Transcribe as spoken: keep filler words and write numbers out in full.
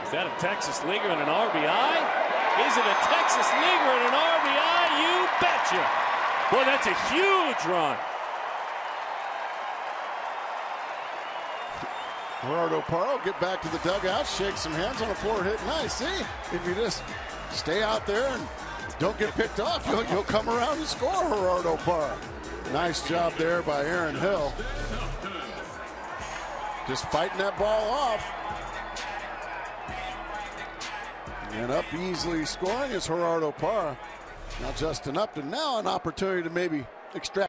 Is that a Texas leaguer and an R B I? Is it a Texas leaguer and an R B I? You betcha. Boy, that's a huge run. Gerardo Parra will get back to the dugout, shake some hands on the floor, hit nice. See, if you just stay out there and don't get picked off, you'll, you'll come around and score, Gerardo Parra. Nice job there by Aaron Hill. Just fighting that ball off. And up easily scoring is Gerardo Parra. Now Justin Upton, now an opportunity to maybe extract